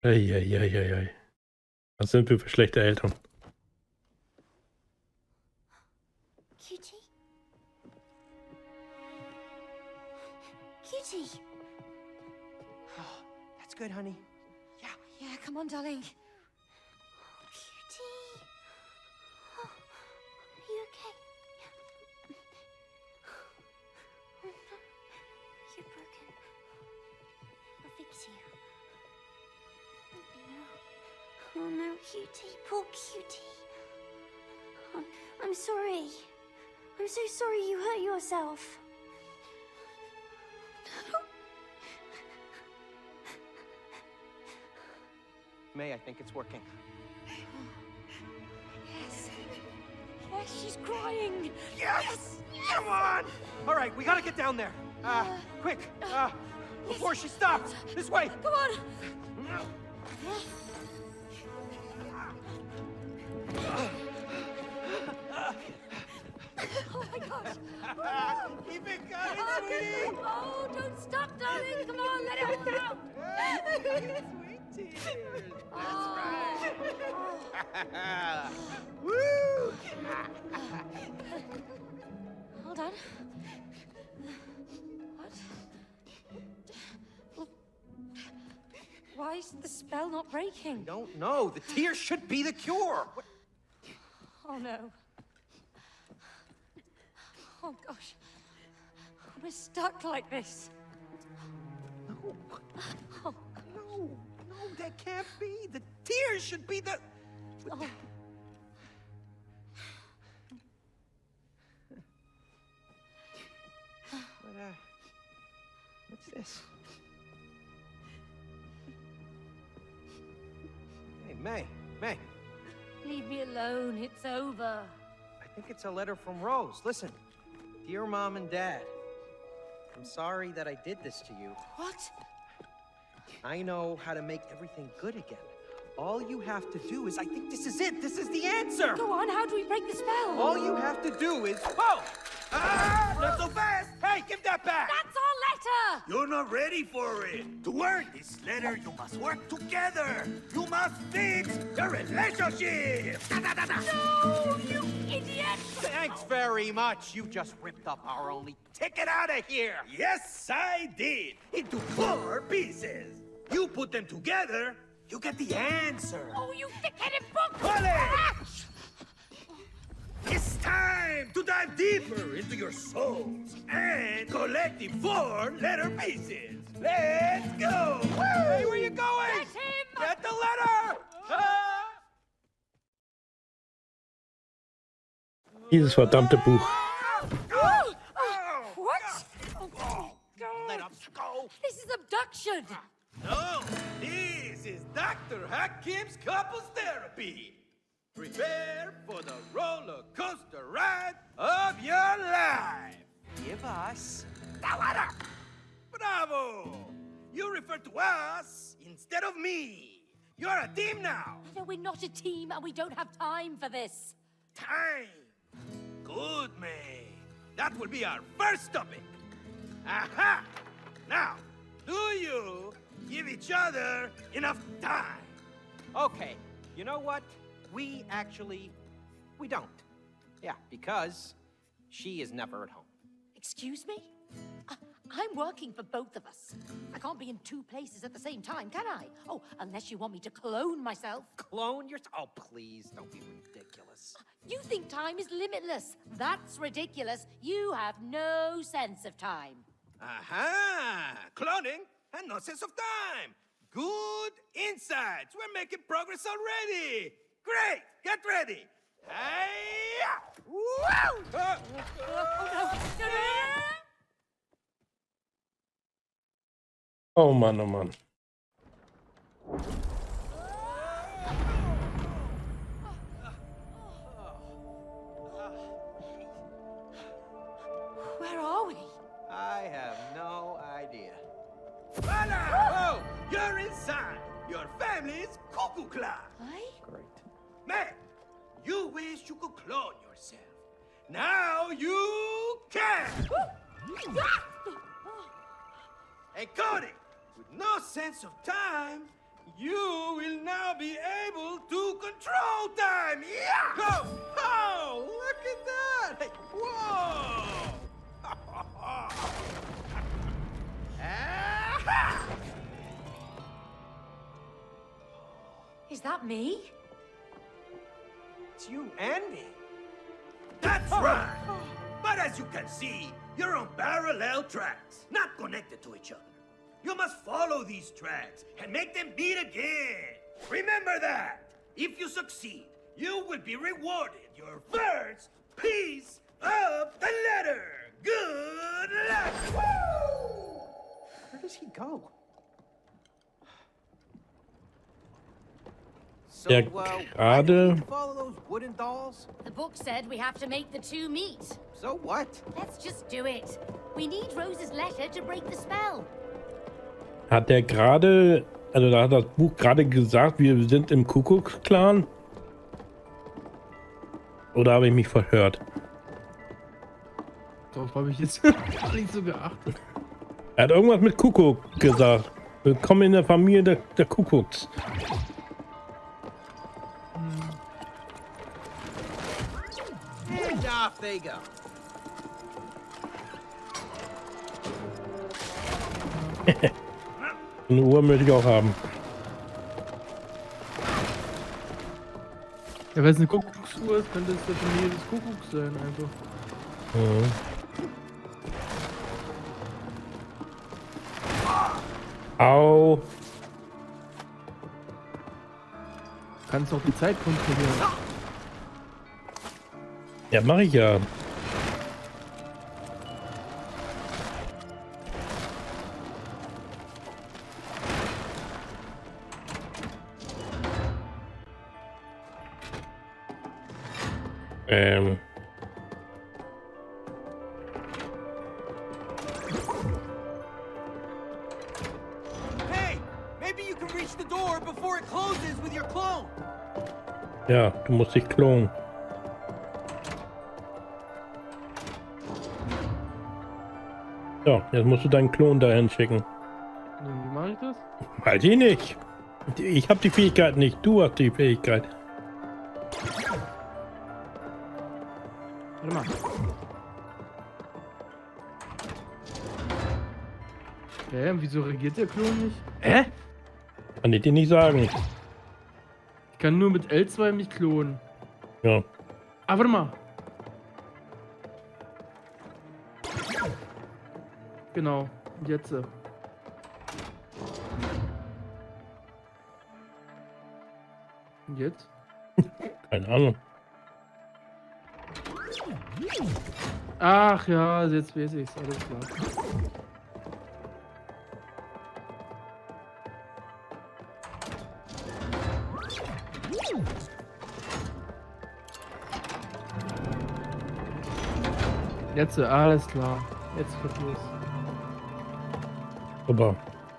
Eieieiei. Was sind wir für schlechte Eltern? Cutie? Cutie! Oh, that's good, honey. Yeah, come on, darling. Cutie! Oh, are you okay? Oh, no. You're broken. I'll fix you. Oh, no, Cutie. Poor Cutie. I'm sorry. I'm so sorry you hurt yourself. No. May, I think it's working. Yes. Yes, she's crying. Yes! Come on! All right, we gotta get down there. Quick, before she stops. This way. Come on. Oh my gosh. Keep it coming, sweetie. Oh, don't stop, darling. Come on, let it all out. Sweet tears. That's right. Woo! Hold on. What? Why is the spell not breaking? Don't know. The tears should be the cure. What? Oh no. Oh gosh. We're stuck like this. No. Oh, No, that can't be. The tears should be the... oh. What's this? Hey, May. Leave me alone. It's over. I think it's a letter from Rose. Listen. Dear Mom and Dad, I'm sorry that I did this to you. What? I know how to make everything good again. All you have to do is, I think this is it. This is the answer. Go on. How do we break the spell? All you have to do is, whoa! Ah, not so fast! Hey, give that back! That's our letter! You're not ready for it. To earn this letter, you must work together. You must fix the relationship. No, you idiot! Thanks very much. You just ripped up our only ticket out of here. Yes, I did. Into 4 pieces. You put them together, you get the answer. Oh, you thick-headed book! College! It's time to dive deeper into your souls and collect the 4 letter pieces. Let's go! Woo! Hey, where you going? Get him! Get the letter! Dieses verdammte Buch. Oh! Oh, What? God. Oh, Let God. us go. This is abduction! No, this is Dr. Hakim's couples therapy. Prepare for the roller coaster ride of your life. Give us The letter. Bravo! You refer to us instead of me. You're a team now. No, we're not a team and we don't have time for this. Time. Good, May. That will be our first topic. Aha! Now, do you give each other enough time? Okay, you know what? We don't. Yeah, because she is never at home. Excuse me? I'm working for both of us. I can't be in 2 places at the same time, can I? Oh, unless you want me to clone myself. Clone yourself? Oh, please, don't be ridiculous. You think time is limitless. That's ridiculous. You have no sense of time. Aha! Cloning and no sense of time. Good insights. We're making progress already. Great. Get ready. Hey! Woo! Oh, no. Oh Mann, oh Mann. Where are we? I have no idea. Voila! Oh, you're inside. Your family's cuckoo clan. Aye? Great. Man, you wish you could clone yourself. Now you can. And Cody, with no sense of time, You will now be able to control time. Yeah! Go! Oh, look at that! Hey, whoa! Ah-ha! Is that me? It's you and me. That's right. But as you can see, you're on parallel tracks, not connected to each other. You must follow these tracks and make them meet again. Remember that. If you succeed, you will be rewarded your first piece of the letter. Good luck. Woo! Where does he go? So, Der why do we need gerade- to follow those wooden dolls? The book said we have to make the two meet. So what? Let's just do it. We need Rose's letter to break the spell. Hat der gerade, also da hat das Buch gerade gesagt, wir sind im Kuckucksklan? Oder habe ich mich verhört? Darauf habe ich jetzt gar nicht so geachtet. Er hat irgendwas mit Kuckuck gesagt. Willkommen in der Familie der Kuckucks. And off they go. Eine Uhr möchte ich auch haben. Ja, wenn es eine Kuckucksuhr ist, könnte es der Familie des Kuckucks sein, einfach. Mhm. Au. Kannst auch die Zeit kontrollieren. Ja, mache ich ja. Hey, maybe you can reach the door before it closes with your clone. Ja, du musst dich klonen. So, jetzt musst du deinen Klon dahin schicken. Wie mache ich das? Weiß ich nicht. Ich habe die Fähigkeit nicht, du hast die Fähigkeit. Warte mal. Wieso reagiert der Klon nicht? Kann ich dir nicht sagen. Ich kann nur mit L2 mich klonen. Ja. Ah, warte mal. Genau. Und jetzt. Und jetzt? Keine Ahnung. Ach ja, jetzt weiß ich's. Alles klar. Jetzt, alles klar. Jetzt verstehe ich's. Super.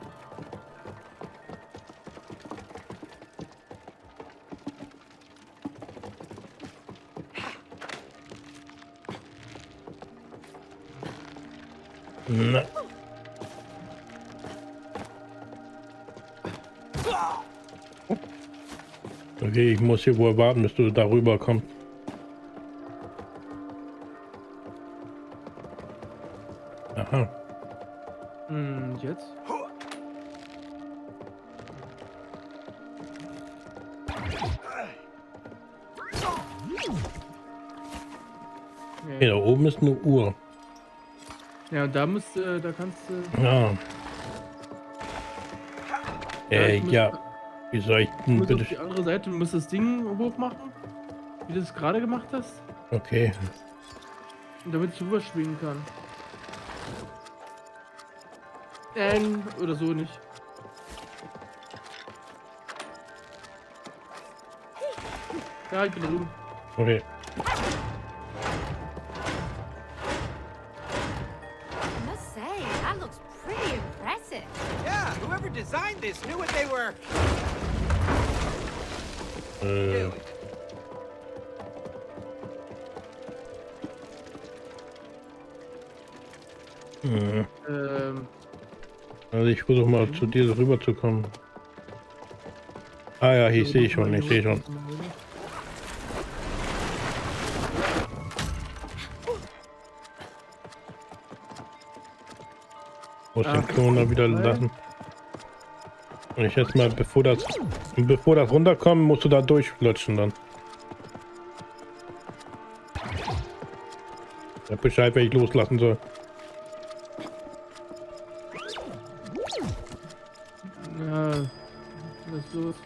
Na. Okay, ich muss hier wohl warten, bis du darüber kommst. Aha. Jetzt? Hier, da oben ist eine Uhr. Ja, und da musst du, da kannst du. Ja. ich muss- Ja. Wie soll ich Du denn musst auf bitte... die andere Seite, du musst das Ding hochmachen, wie du es gerade gemacht hast, Okay. und damit ich rüber schwingen kann. Oder so nicht. Ja, ich bin drüben. Okay. I must say, that looks pretty impressive. Yeah, whoever designed this knew what they were doing. Also ich versuche mal zu dir rüber zu kommen. Ah ja, ich sehe schon, ich sehe schon. Muss den Klon da wieder lassen. Und ich jetzt mal, bevor das runterkommt, musst du da durchflutschen dann. Ich hab Bescheid, wenn ich loslassen soll. Ja, was ist los?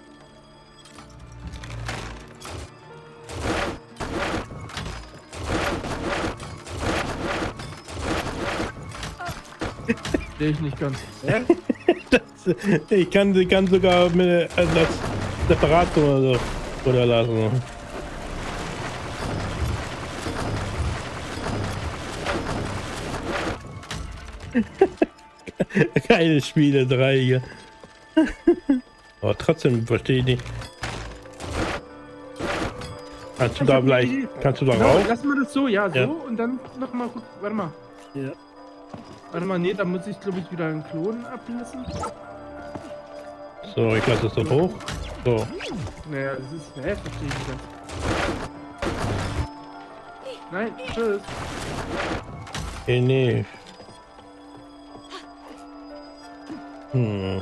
Sehe ich nicht ganz. Ja? Ich kann sogar mit das separat oder so runterlassen. Keine Spiele 3 hier. Aber trotzdem verstehe ich nicht. Kannst du da rauf? Lass mal das so, ja, so Ja. und dann nochmal, warte mal. Ja. Warte mal, nee, da muss ich glaube ich wieder einen Klon ablassen. So, ich lasse es dort hoch. So. Naja, das ist, verstehe ich nicht ganz. Nein, tschüss. Okay, nee. Hm.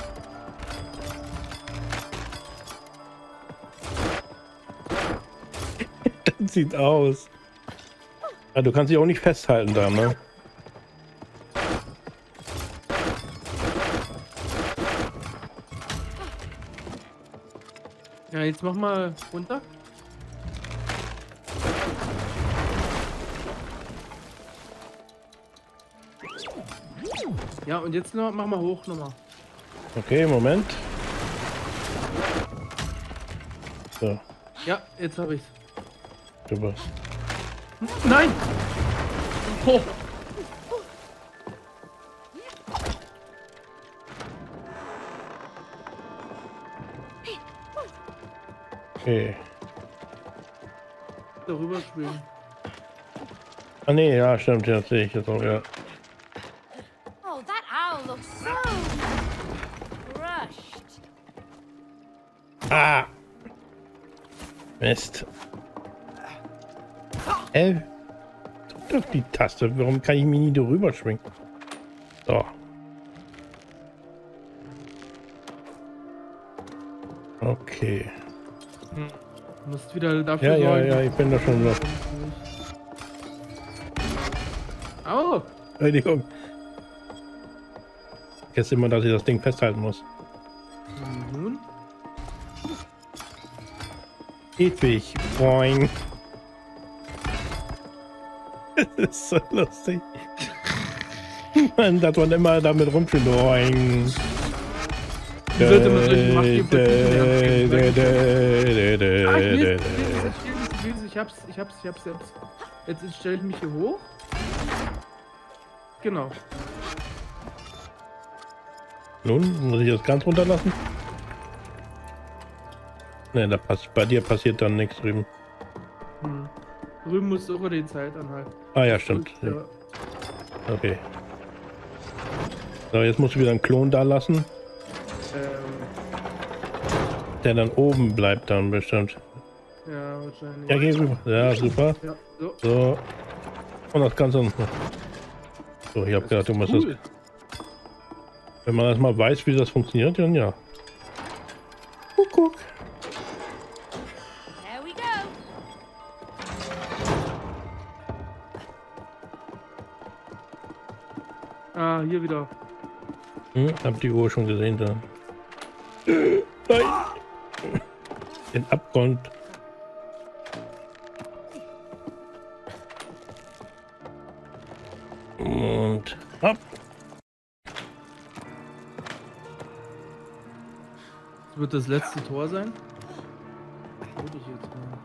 Das sieht aus. Ja, du kannst dich auch nicht festhalten da, ne? Ja, jetzt mach mal runter. Ja, und jetzt noch, mach mal hoch nochmal. Okay, Moment. So, Ja, jetzt habe ich's. super. Nein! Oh. Okay. Darüber springen. Ah nee, ja, stimmt, ja, sehe ich jetzt auch, ja. Oh, that owl looks so crushed. Ah! Mist. Drück doch die Taste. Warum kann ich mich nie darüber schwingen? So. Okay. Du musst wieder dafür Ja, sorgen. ich bin da schon noch. Au! Entschuldigung. Jetzt immer, dass ich das Ding festhalten muss. Nun? Ewig. Boing. Das ist so lustig. Man, dass man immer damit rumspielt. Boing. Wie sollte man solche ich hab's selbst. Jetzt stelle ich mich hier hoch. Genau. Nun, muss ich das ganz runterlassen? Ne, bei dir passiert dann nichts drüben. Drüben musst du über die Zeit anhalten. Ah ja, stimmt. Ja. Okay. So, jetzt musst du wieder einen Klon da lassen, der dann oben bleibt dann bestimmt. Ja, wahrscheinlich. Ja, geh rüber. Ja, super. Ja, so. So. Und das Ganze noch. So, ich habe gedacht, du musst das. Cool. Wenn man das mal weiß, wie das funktioniert, dann ja. Guck. There we go. Ah, hier wieder. Hab die Uhr schon gesehen da. Nein. Den Abgrund. Und hopp. Das wird das letzte Tor sein. Würde ich jetzt mal.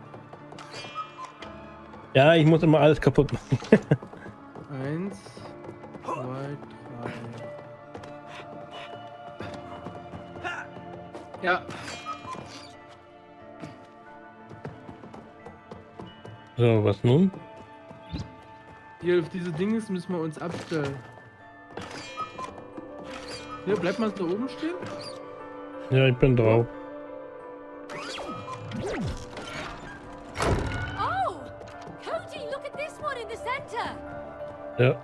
Ja, ich muss immer alles kaputt machen. 1, 2, 3. Ja. So, was nun? Hier auf diese Dinge müssen wir uns abstellen. Hier, bleibt mal da oben stehen. Ja, ich bin drauf. Oh! Cody, look at this one in the center! Ja.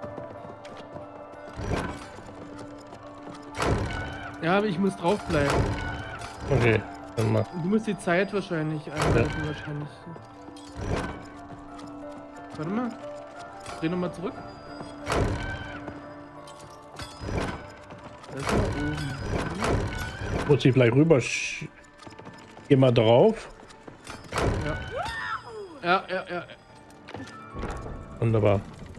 Ja, aber ich muss draufbleiben. Okay, dann mach. Du musst die Zeit wahrscheinlich einhalten, wahrscheinlich. Warte mal. Dreh nochmal zurück. Das ist mal oben. Muss ich vielleicht rüber. Geh mal drauf. Ja. Wunderbar.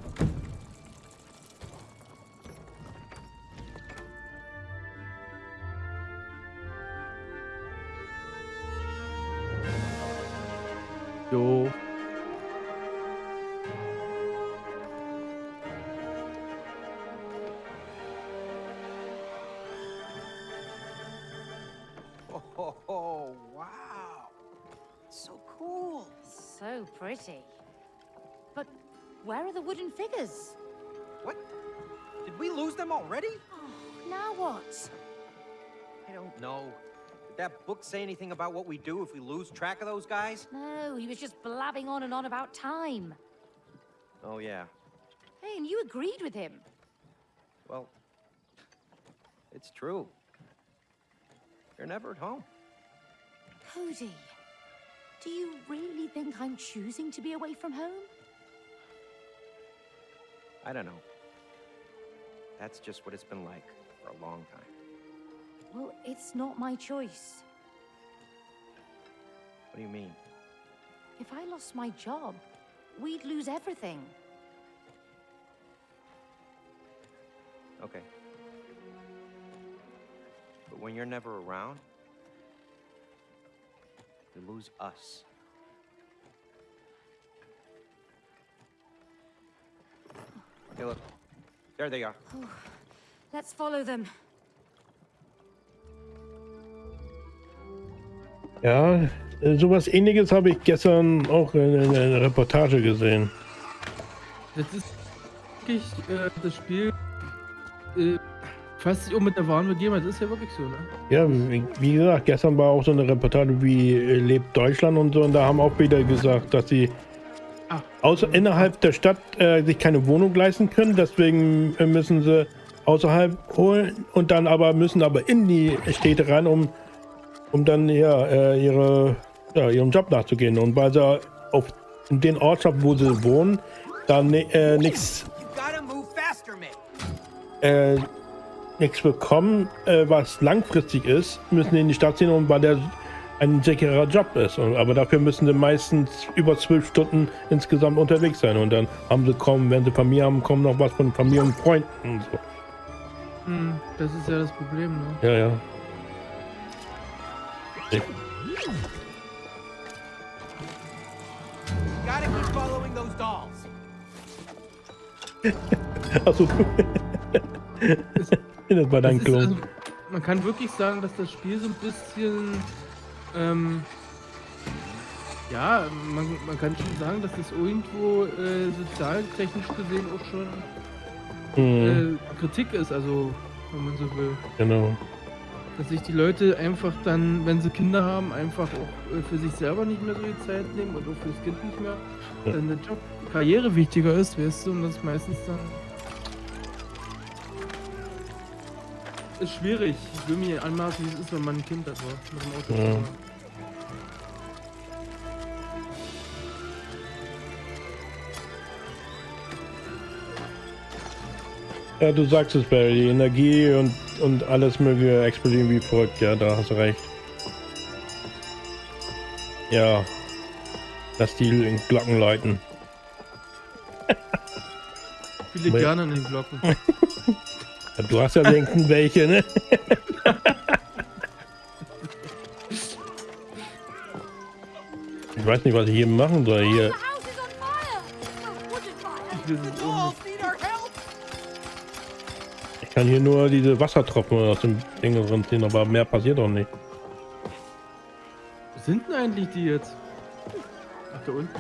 Jo. Oh, wow. So cool. So pretty. But where are the wooden figures? What? Did we lose them already? Oh, now what? I don't know. Did that book say anything about what we do if we lose track of those guys? No, he was just blabbing on and on about time. Oh, yeah. Hey, and you agreed with him. Well, it's true. You're never at home. Cody, do you really think I'm choosing to be away from home? I don't know. That's just what it's been like for a long time. Well, it's not my choice. What do you mean? If I lost my job, we'd lose everything. Okay. But when you're never around, you lose us. Hey, look. There they are. Let's follow them. Ja, sowas Ähnliches habe ich gestern auch in einer Reportage gesehen. Das ist wirklich das Spiel fasst sich um mit der wahren Begebenheit. Das ist ja wirklich so, ne? Ja, wie gesagt, gestern war auch so eine Reportage wie lebt Deutschland und so, und da haben auch wieder gesagt, dass sie außer innerhalb der Stadt sich keine Wohnung leisten können, deswegen müssen sie außerhalb holen und dann aber müssen in die Städte rein, um dann ihrem Job nachzugehen, und weil sie in den Ortschaften, wo sie wohnen, dann nichts bekommen, was langfristig ist, müssen sie in die Stadt ziehen, und weil der ein sicherer Job ist. Aber dafür müssen sie meistens über 12 Stunden insgesamt unterwegs sein, und dann haben sie wenn sie Familie haben, kommen noch was von Familie und Freunden und so. Das ist ja das Problem, ne? Ja. Gotta keep following those dolls. Achso. Das war dein Klon. Also, man kann wirklich sagen, dass das Spiel so ein bisschen ja, man kann schon sagen, dass das irgendwo sozialtechnisch gesehen auch schon Kritik ist, also wenn man so will. Genau. Dass sich die Leute einfach dann, wenn sie Kinder haben, einfach auch für sich selber nicht mehr so die Zeit nehmen und auch fürs Kind nicht mehr. Dann der Job, Karriere wichtiger ist, weißt du, und das meistens dann ist schwierig. Ich will mir anmaßen, wie es ist, wenn man ein Kind hat, mit dem Auto. Ja. Ja, du sagst es, Barry, die Energie und alles möge explodieren wie verrückt. Ja, da hast du recht. Ja, lass die Glocken läuten. Viele gerne an den Glocken. Ja, du hast ja wenigstens welche, ne? Ich weiß nicht, was ich hier machen soll. Hier. Ich kann hier nur diese Wassertropfen aus dem Ding runterziehen, aber mehr passiert auch nicht. Wo sind denn eigentlich die jetzt? Ach, da unten.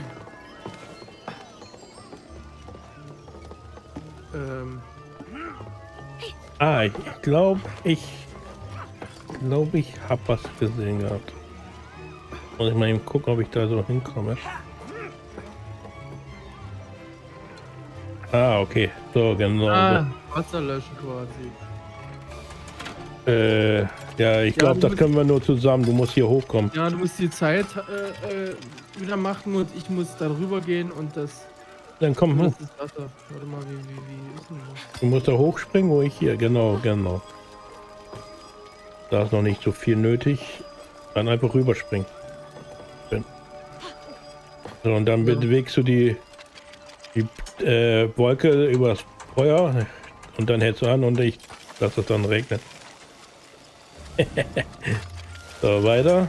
Ich glaube, ich hab was gesehen gehabt. Muss ich mal eben gucken, ob ich da so hinkomme. Ah, okay. So, genau. Ah, Wasser löschen quasi. Ja, ich glaube, das können wir nur zusammen. Du musst hier hochkommen. Ja, du musst die Zeit wieder machen und ich muss da rüber gehen und das. Dann komm Das hoch. ist Wasser. Warte mal, wie ist denn das? Du musst da hochspringen, wo ich hier. Genau, genau. Da ist noch nicht so viel nötig. Dann einfach rüberspringen. So, und dann bewegst du die Wolke übers Feuer und dann hältst du an und ich lasse es dann regnen. So, weiter.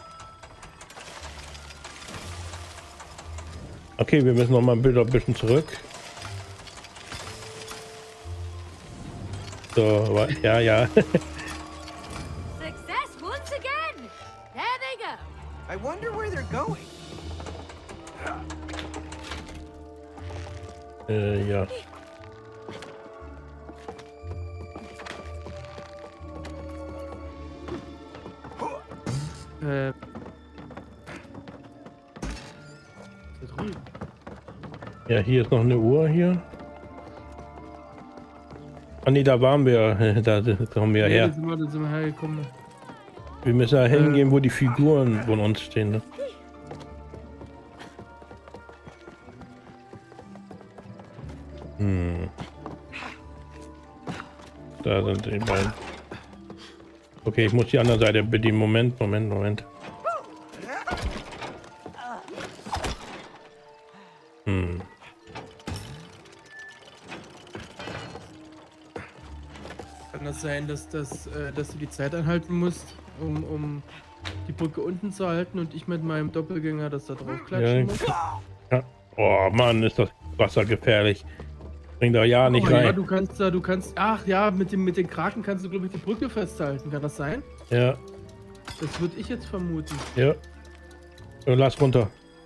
Okay, wir müssen noch mal ein bisschen zurück. So, ja, ja. Success once again! There they go! I wonder where they're going. Ja. Da drüben. Ja, hier ist noch eine Uhr hier. Ah nee, da waren wir. Da kommen wir Nee, her. da sind wir hergekommen. Wir müssen da hingehen, wo die Figuren von uns stehen. Ne? Da sind die beiden. Okay, ich muss die andere Seite bedienen. Moment. Kann das sein, dass du die Zeit anhalten musst, um die Brücke unten zu halten und ich mit meinem Doppelgänger das da drauf klatschen muss? Ja. Oh Mann, ist das Wasser gefährlich. Bring da ja nicht Ja, rein. du kannst, ach ja, mit den Kraken kannst du, glaube ich, die Brücke festhalten. Kann das sein? Ja, Das würde ich jetzt vermuten. ja. So, lass runter.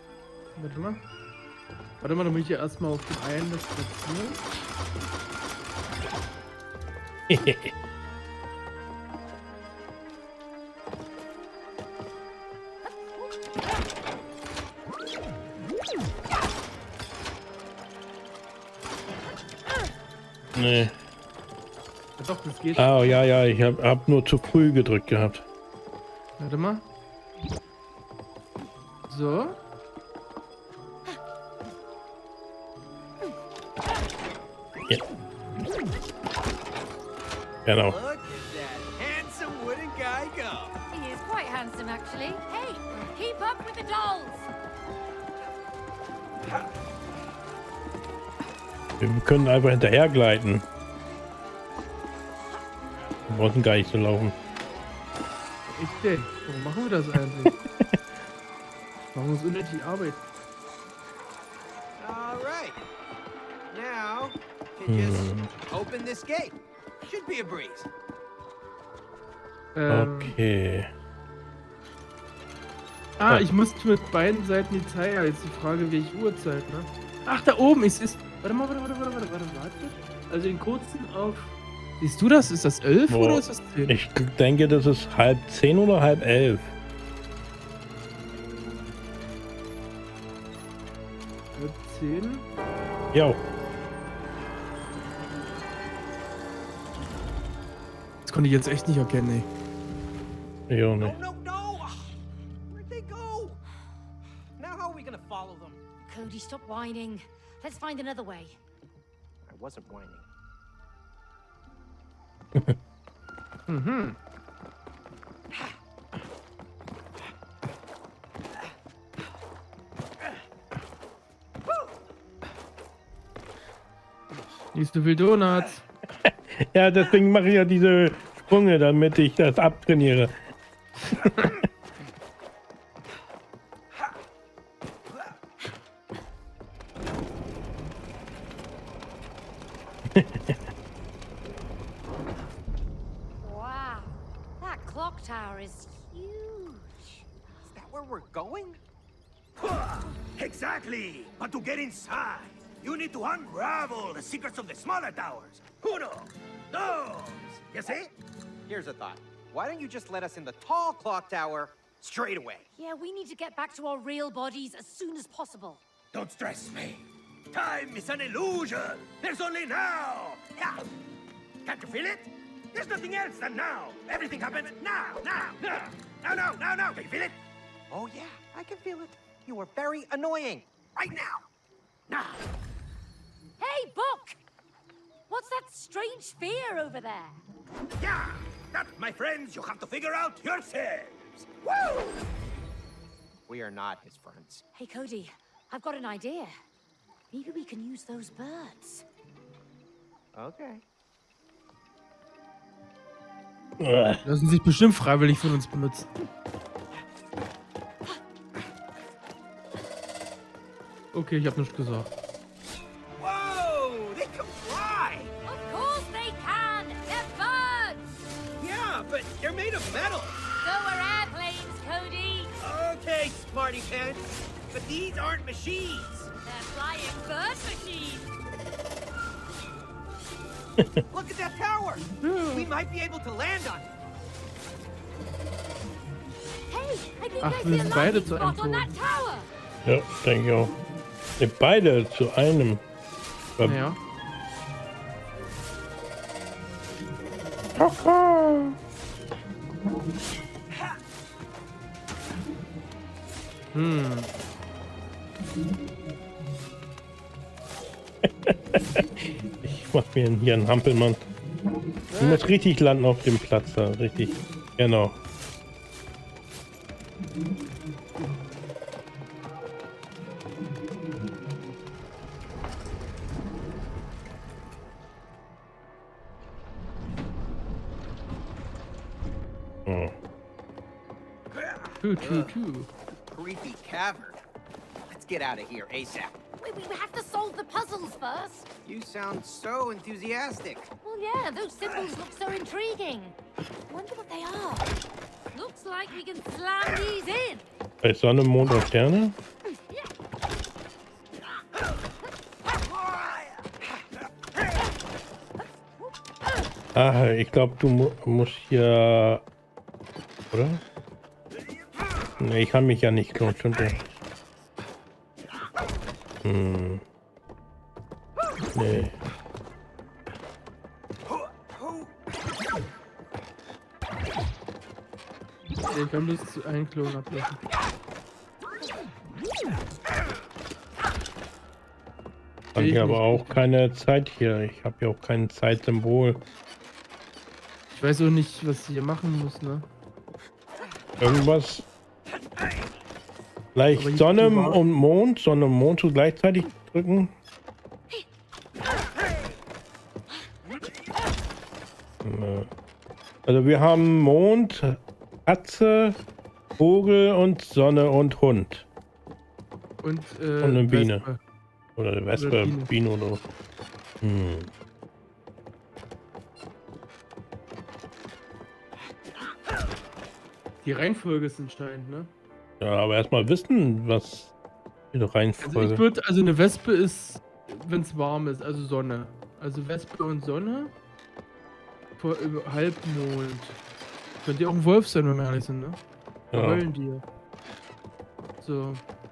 Warte mal, dann muss ich ja erstmal auf den einen das platzieren. Nee. Ja, doch, das geht. Ah, ja, ich hab nur zu früh gedrückt gehabt. Warte mal. So. Ja. Genau. Look at that handsome wooden guy go. He is quite handsome, actually. Hey, keep up with the dolls! Wir können einfach hinterher gleiten. Wir wollten gar nicht so laufen. Ich denke, warum machen wir das eigentlich? Machen wir uns unnötig Arbeit. All right. Now, you just open this gate. Should be a breeze. Okay. Ich muss mit beiden Seiten die Zeit. Ja, jetzt die Frage, welche Uhrzeit, ne? Ach, da oben ist es. Warte mal, warte. Also den kurzen auf. Siehst du das? Ist das 11 Boah. oder ist das 10? Ich denke, das ist 10:30 oder 10:30. 10. Ja. Das konnte ich jetzt echt nicht erkennen, ey. Ja, No, nicht. no, no! Where'd they go? Now how are we gonna follow them? Cody, stop whining. Let's find another way. I wasn't whining. Nicht so viel Donuts. Ja, deswegen mache ich ja diese Sprünge, damit ich das abtrainiere. Wow, that clock tower is huge. Is that where we're going? Exactly. But to get inside, you need to unravel the secrets of the smaller towers. Uno, dos. You see? Here's a thought. Why don't you just let us in the tall clock tower Straight away. Yeah, we need to get back to our real bodies as soon as possible. Don't stress me. Time is an illusion. There's only now. Yeah. Can't you feel it? There's nothing else than now. Everything happens now. Now. Can you feel it? Oh, yeah, I can feel it. You are very annoying. Right now. Now. Hey, Book! What's that strange sphere over there? Yeah. That, my friends, you have to figure out yourselves. Woo! We are not his friends. Hey, Cody, I've got an idea. Maybe we can use those birds. Okay. Lassen sich bestimmt freiwillig von uns benutzen. Okay, ich habe nichts gesagt. Whoa! They can fly! Of course they can! They're birds! Yeah, but they're made of metal. So are airplanes, Cody! Okay, smarty pants. But these aren't machines. They're flying bird machines! Look at that tower. We might be able to land on it. Hey, I think Ach, I wir see a sind beide landing zu spot einem on that Turm. tower! Ja, denke ich auch. Ne, beide zu einem. Ja. Ich mach mir hier einen Hampelmann. Du musst richtig landen auf dem Platz da, richtig. Genau. Oh. Creepy cavern. Let's get out of here ASAP. We have to solve the puzzles first. You sound so enthusiastic. Well, yeah, those symbols look so intriguing. Wonder what they are. Looks like we can slam these in. Bei Sonne, Mond und Sterne? Ah, ich glaube, du musst hier... Oder? Ne, ich kann mich ja nicht klonen, stimmt ja. Nee. Ich kann bloß einen Klon ablassen. Habe ich aber auch keine Zeit hier. Ich habe ja auch kein Zeitsymbol. Ich weiß auch nicht, was ich hier machen muss, ne? Irgendwas. Vielleicht Sonne und Mond so gleichzeitig drücken. Also wir haben Mond, Katze, Vogel und Sonne und Hund. Und eine Biene. Wespe. Oder Wespe, Oder Biene. Biene oder. Die Reihenfolge ist entscheidend, ne? Ja, aber erstmal wissen, was die Reihenfolge. Also eine Wespe ist, wenn es warm ist, also Sonne. Also Wespe und Sonne. Vor Halbmond. Könnte ja auch ein Wolf sein, wenn wir ehrlich sind, ne? Ja. Heulen die. So.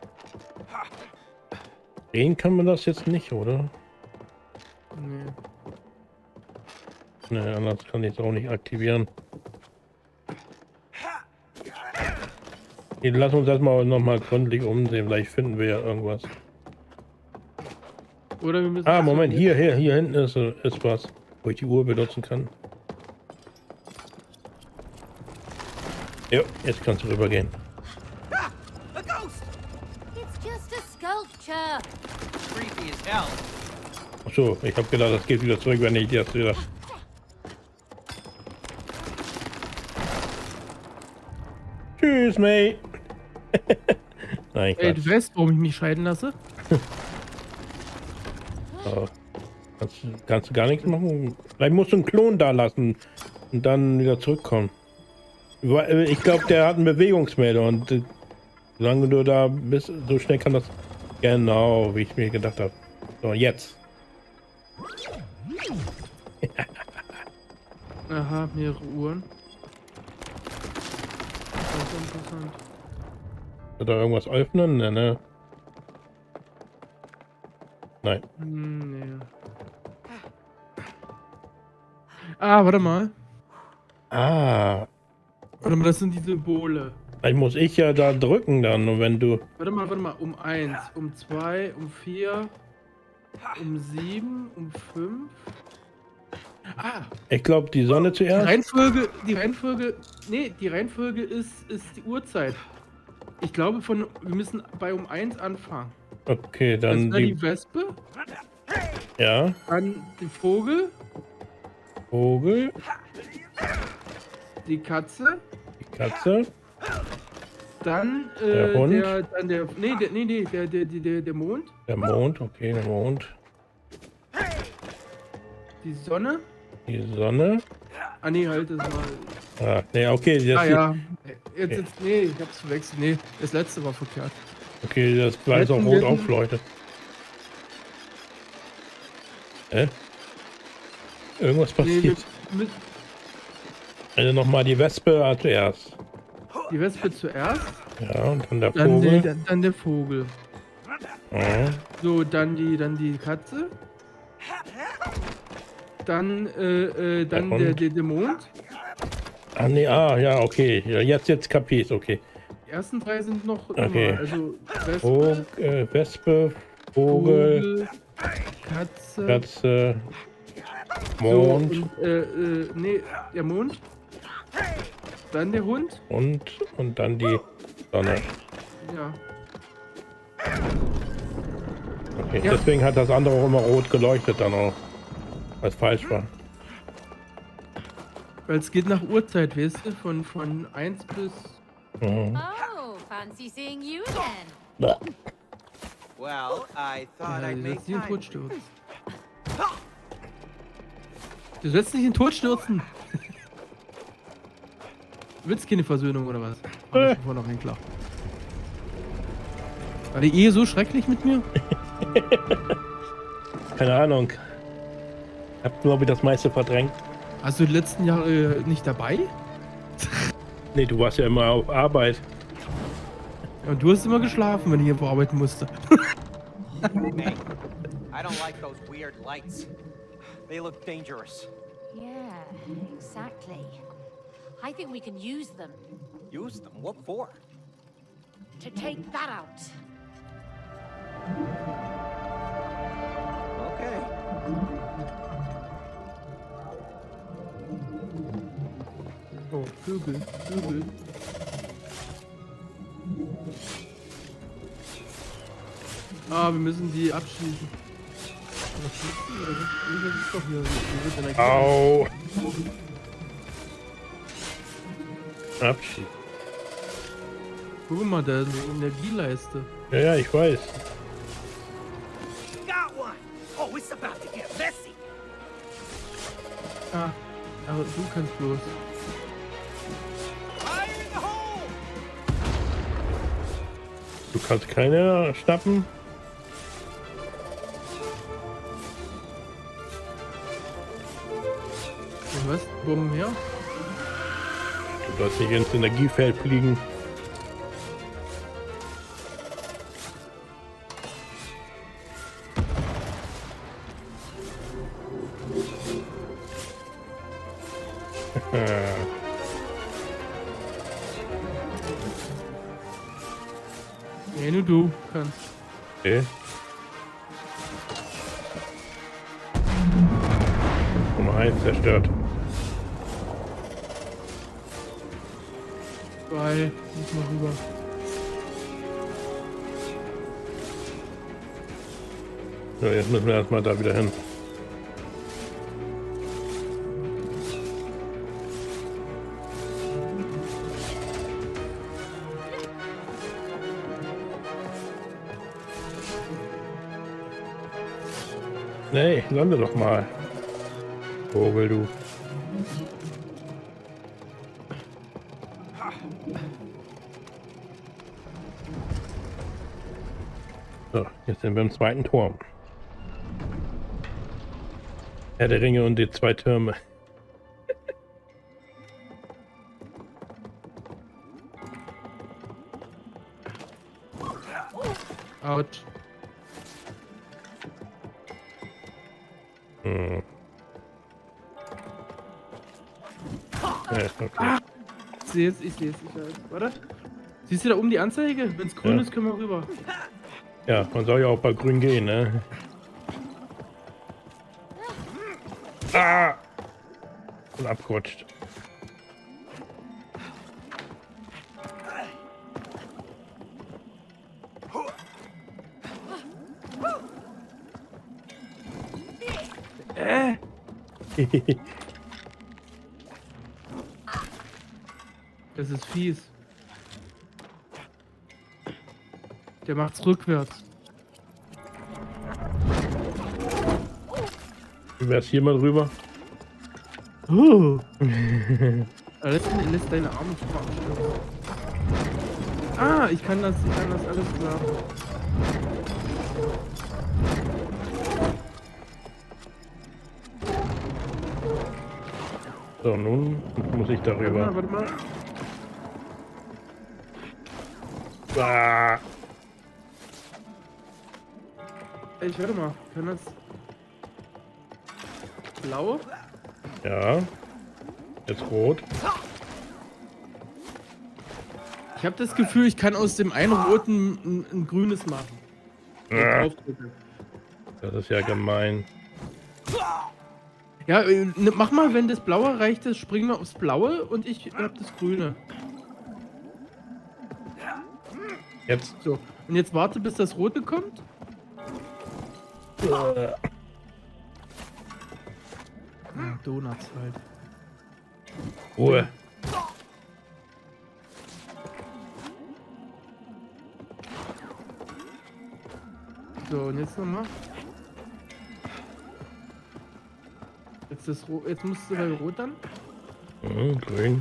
Sehen kann man das jetzt nicht, oder? Nee. Ne, anders kann ich es auch nicht aktivieren. Lass uns erstmal nochmal gründlich umsehen, vielleicht finden wir ja irgendwas. Oder wir müssen. Ah, Moment, hier hinten ist was, wo ich die Uhr benutzen kann. Ja, jetzt kannst du rübergehen. Ah, a ghost! It's just a sculpture. Creepy as hell. Achso, ich habe gedacht, das geht wieder zurück, wenn ich das wieder... Tschüss, May. Nein, Ey, Quatsch. du weißt, warum ich mich scheiden lasse? Oh. Kannst du gar nichts machen? Vielleicht musst du einen Klon da lassen und dann wieder zurückkommen. Ich glaube, der hat einen Bewegungsmelder und solange du da bist, so schnell kann das... Genau, wie ich mir gedacht habe. So, jetzt. Aha, mehrere Uhren. Das ist interessant. Wird da irgendwas öffnen? Ne. Nein. Nee. Ah, warte mal. Ah. Warte mal, das sind die Symbole. Vielleicht muss ich ja da drücken dann, und wenn du... Warte mal. Um 1, um 2, um 4, um 7, um 5. Ah, Ich glaube, die Sonne die zuerst. Reihenfolge ist die Uhrzeit. Ich glaube, wir müssen bei um 1 anfangen. Okay, Das dann war die Wespe, Ja, dann die Vogel, Vogel, die Katze, die Katze, dann Der Hund. der Mond, der Mond, okay, der Mond, die Sonne. die Sonne. Ah nee, halt, das war... Ah, nee, okay, das ja. Nee, ich hab's verwechselt. Nee, das letzte war verkehrt. okay, das weiß auch rot aufleuchtet. Irgendwas passiert. Nee, Also nochmal die Wespe zuerst. die Wespe zuerst, Ja, und dann der dann Vogel. dann der Vogel. Ja, So, dann die Katze. Dann Hund. der Mond. ah, nee, ja, okay. Ja, jetzt kapiert, okay. Die ersten 3 sind noch Okay. normal. Also Wespe, Wespe, Vogel, Katze, Katze, Mond So, und, nee, der Mond. Dann der Hund. und dann die Sonne. Ja. Okay, Ja. deswegen hat das andere auch immer rot geleuchtet dann auch. Was falsch war. Weil es geht nach Uhrzeit, weißt du? Von 1 bis... Mhm. Oh, fancy seeing you again. Bäh. Well, I thought Ja, I'd du make setzt dich in den time. Tod stürzen. Du setzt dich in den Tod stürzen. Willst keine Versöhnung oder was? War mir schon vorher noch ein klar. War die Ehe so schrecklich mit mir? Keine Ahnung. Ich hab, glaube ich, das meiste verdrängt. Hast du die letzten Jahre nicht dabei? Nee, du warst ja immer auf Arbeit. Und du hast immer geschlafen, wenn ich irgendwo arbeiten musste. Hey, I don't like those weird lights. They look dangerous. Yeah, exactly. I think we can use them Use them? What for? to take that out. Okay. Oh, Vögel. Ah, wir müssen die abschießen. Das ist doch hier. Hier wird Energie. Au! Abschied. Guck mal, da ist eine Energieleiste. Ja, ich weiß. Got one! Oh, it's about to get messy! Ah, aber du kannst bloß. Fire in the hole! Du kannst keine schnappen. Was? Bomben her? Du sollst nicht ins Energiefeld fliegen. Nee, nur du kannst. Okay. Nummer 1 zerstört. 2, muss mal rüber. So, jetzt müssen wir erstmal da wieder hin. Nee, lande doch mal. Vogel, du. So, jetzt sind wir im zweiten Turm. Herr der Ringe und die 2 Türme. Autsch. Hm. Ja, okay. Ich sehe es, ich weiß. Warte. Siehst du da oben die Anzeige? Wenn es grün Ja. ist, können wir rüber. Ja, man soll ja auch bei grün gehen, ne? Ah! Und abgerutscht. Das ist fies. Der macht's rückwärts. Du wärst hier mal drüber. Er lässt deine Arme abstürzen. Ah, ich kann das alles klar. So, nun muss ich darüber. Warte mal. Ah! Ey, warte mal. Kann das... Blau? Ja. Jetzt rot. Ich habe das Gefühl, ich kann aus dem einen roten ein grünes machen. Ah, das ist ja gemein. Ja, mach mal, wenn das Blaue reicht, das springen wir aufs Blaue und ich hab das Grüne. Jetzt. So, und jetzt warte, bis das Rote kommt. Ja, Donuts halt. Ruhe. So, und jetzt nochmal. Jetzt musst du bei Rot dann. Grün.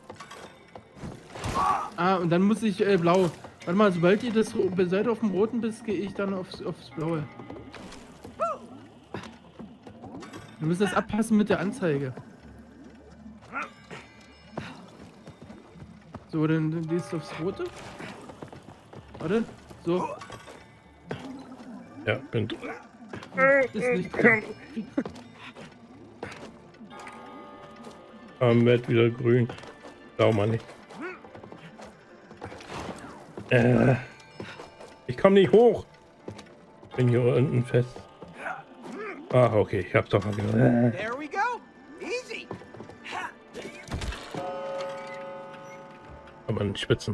Ah, und dann muss ich Blau. Warte mal, sobald ihr seid auf dem Roten bist, gehe ich dann aufs Blaue. Wir müssen das abpassen mit der Anzeige. So, dann gehst du aufs Rote. Warte, so. Ja, bin. Ist nicht drin. Wird wieder grün. Schau mal nicht. Ich komme nicht hoch. Bin hier unten fest. Ach, okay, ich hab's doch mal gehört. There we go. Easy. Kann man nicht schwitzen.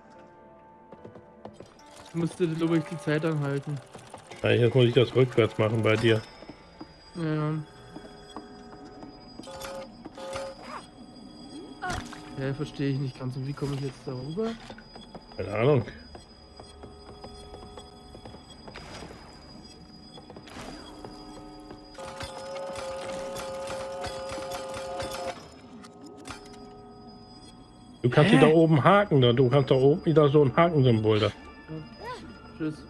Ich musste, glaube ich, die Zeit anhalten. Ja, jetzt muss ich das rückwärts machen bei dir. Ja. Ja, verstehe ich nicht ganz. Und wie komme ich jetzt da rüber? Keine Ahnung. Du kannst die da oben haken, da. Du kannst da oben wieder so ein Hakensymbol da. Tschüss.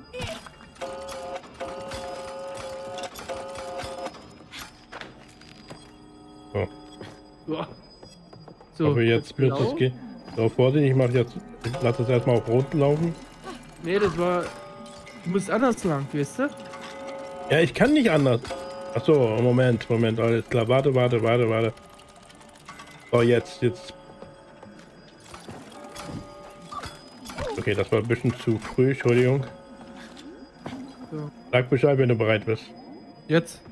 So. Boah. So, Aber jetzt wird blau? es gehen. So, Vorsicht, ich mache jetzt. Ich lasse es erstmal auf Rot laufen. Nee, das war. Du musst anders lang, weißt du? Ja, ich kann nicht anders. Achso, Moment, alles klar. Warte. So, jetzt. Okay, das war ein bisschen zu früh, Entschuldigung. So. Sag Bescheid, wenn du bereit bist. Jetzt.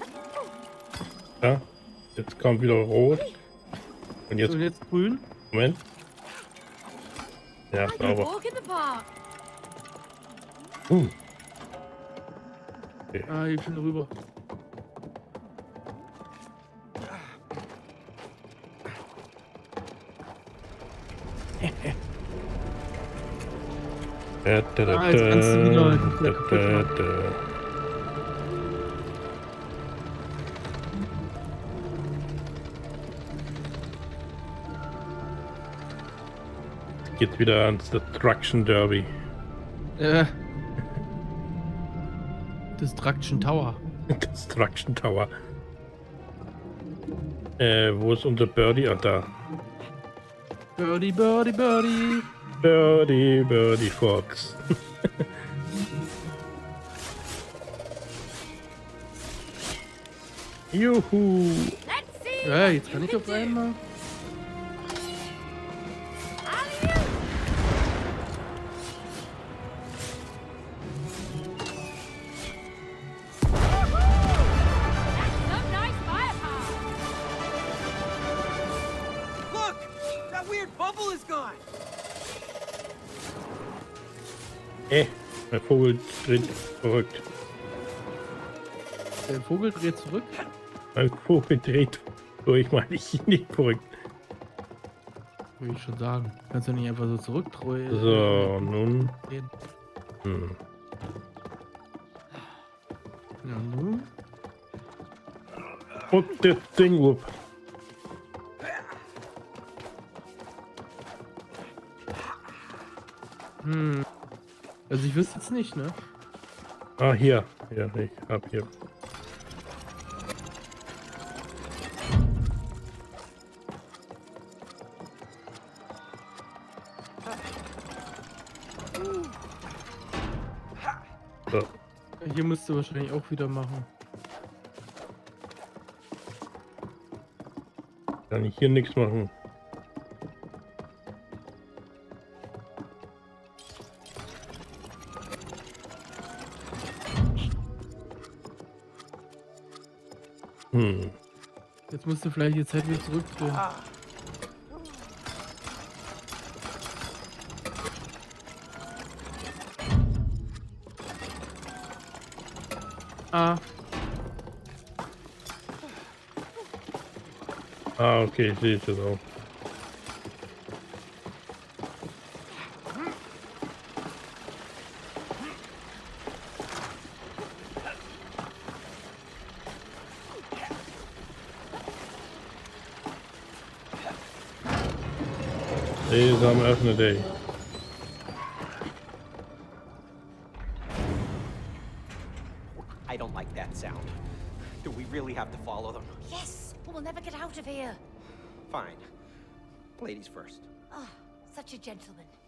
Ja, jetzt kommt wieder Rot. Und jetzt, Und jetzt grün. Moment. Ja, I can sauber. walk in the park. Ah, ich bin rüber. Jetzt jetzt kannst du wieder kaputt Geht wieder ans Destruction Derby. Destruction Tower. Destruction Tower. Wo ist unser Birdie? Ah, da. Birdie. Birdie Fox. Juhu. Let's see. Ja, what jetzt you kann ich can auf do. einmal. Alley-oop. That's some nice firepower. Look! That weird bubble is gone! Mein Vogel dreht verrückt. Der Vogel dreht zurück. Mein Vogel dreht durch, meine ich nicht verrückt. Würde ich schon sagen. Kannst du nicht einfach so zurückdrehen? So, nun. Hm. Ja, nun. Und das Ding, wupp. Also ich wüsste jetzt nicht, ne? Ah, hier. Ja, ich hab hier. So. Hier musst du wahrscheinlich auch wieder machen. Kann ich hier nichts machen. Jetzt musst du vielleicht die Zeit wieder zurückdrehen. Ah, okay, ich sehe es jetzt auch. Sesam, öffne dich. I don't like that sound. Do we really have to follow them? Yes, but we'll never get out of here. Fine. Ladies first. Oh, such a gentleman.